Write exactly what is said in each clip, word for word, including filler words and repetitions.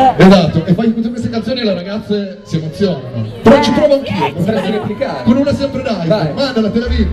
Esatto, e fai tutte queste canzoni e le ragazze si emozionano. Però ci provo anch'io, potresti replicare. Con una sempre dai, mandala, te la vivi.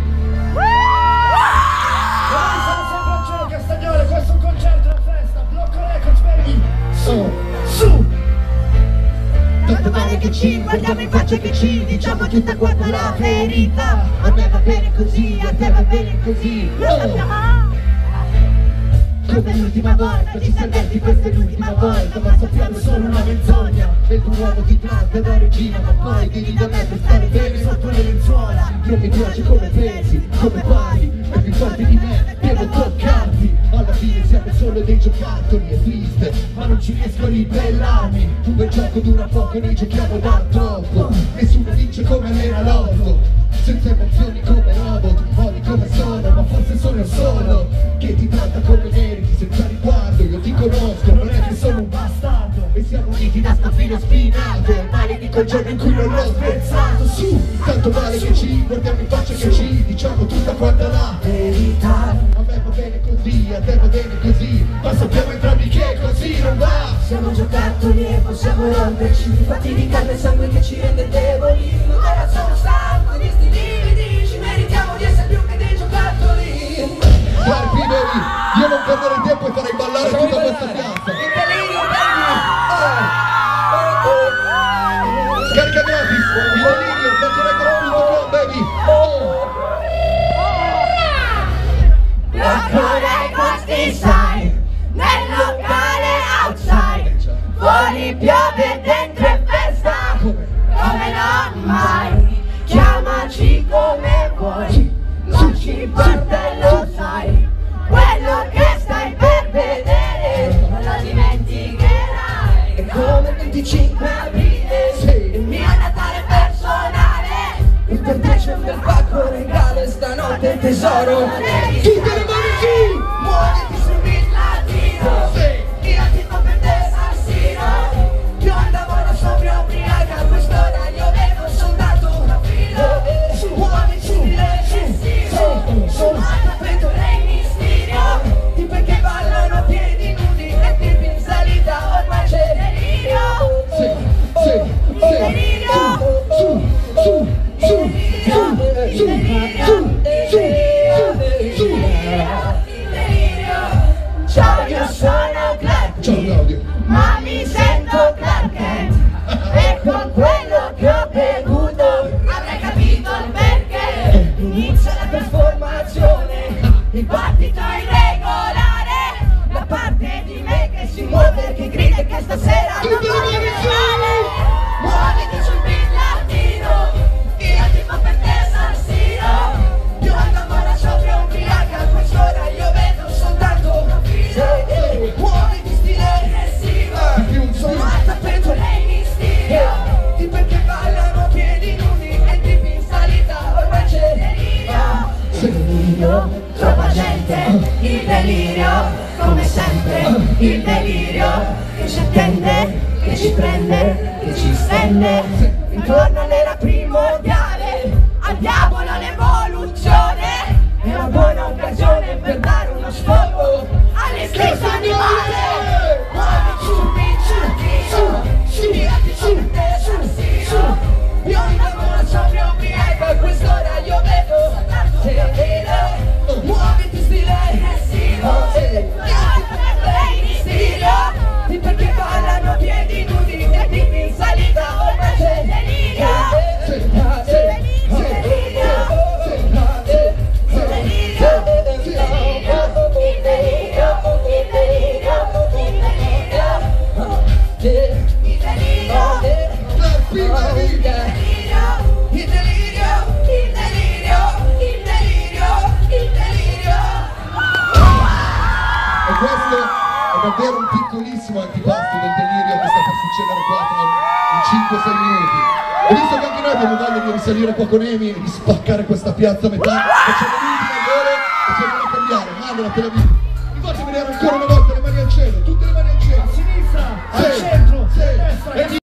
Sono sempre al cielo Castagnole, questo è un concerto, una festa, Blocco Records, baby. Su, su. Tanto male che ci guardiamo in faccia che ci diciamo tutta quanta la verità. A me va bene così, a te va bene così. Lo sappiamo. Come l'ultima volta, ci senti questa è l'ultima volta. Ma sappiamo solo una menzogna. E il tuo uomo ti tratta da regina, ma poi vieni da me per stare bene sotto le lenzuola. Non mi piace come pensi, come parli, è più forte di me, devo toccarti. Alla fine siamo solo dei giocattoli, è triste, ma non ci riesco a ribellarmi. Un bel gioco dura poco, noi giochiamo da troppo. Nessuno vince come l'Enalotto, senza emozioni come robot, modi come sono, ma forse sono io solo che ti tratta come meriti, senza riguardo. Io ti conosco, non è che sono un bastardo, e siamo uniti da sto filo spinato. Male di quel giorno in cui non l'ho spezzato. Su, tanto male che ci guardiamo in faccia che ci diciamo tutta quanta la verità. A me va bene così, a te va bene così, ma sappiamo entrambi che così non va. Siamo giocattoli e possiamo romperci, fatti di carne e sangue che ci rende deboli. Ma ora sono stanco di sti lividi, ci meritiamo di essere più che dei giocattoli. Guardi, baby, io non perdere tempo e farei ballare tutta questa piazza. Il delirio, baby. Scarica gratis, il delirio, blocco records punto com, baby. Blocco Records inside, nel locale outside. Fuori piove, dentro è festa, come non mai. Chiamaci come vuoi, non ci importa e lo sai. Quello che stai per vedere non lo dimenticherai. È come il venticinque aprile, Sì, il mio Natale personale. il per te c'è un bel pacco regalo, stanotte il tesoro. Tutte le mani giù! Muoviti sul beat latino, io ti fa per te assassino. Io andavo sobrio ubriaca, a quest'ora io vedo soldato una fila. Muovi su, su, Tappeto lei misterio, di perché ballano a piedi nudi e tipi in salita, ormai c'è delirio. Sì, sì, sì, su, su, su, su, su, su, su, su, su. ciao io sono Clark, Ciao Claudio. ma mi sento Clark Kent. E con quello che ho bevuto avrei capito il perché. Inizia la trasformazione, Il battito irregolare, la parte di me che si muove, che grida e che stasera non voglio male. Muoviti sul beat latino, io ti fa per te assassino. io andavo ora sobrio ubriaca, a quest'ora io vedo soltanto una fila. Muovi di stile Aggressivo, sono al tappeto lei misterio. di perché ballano a piedi nudi e tipi in salita, ormai c'è delirio. Delirio, troppa gente, il delirio, come sempre, il delirio che ci attende, che ci prende, che ci stende intorno nella primordiale, al diavolo l'evoluzione, è una buona occasione per dare uno sfogo all'istinto animale. Muovici sul beat latino, tirati su te assassino. Io andavo ora sobrio ubriaca, a quest'ora io vedo soltanto una fila. Muoviti stile Aggressivo, lei misterio, di perché ballano a piedi nudi e tipi in salita, ormai c'è delirio. Davvero un piccolissimo antipasto del delirio che sta per succedere qua tra in cinque sei minuti. E visto che anche noi abbiamo voglia di risalire qua con Emi e di spaccare questa piazza a metà, facciamo l'ultima volo e cerchiamo di cambiare. Mandala, te la vi. Vi faccio vedere ancora una volta le mani al cielo.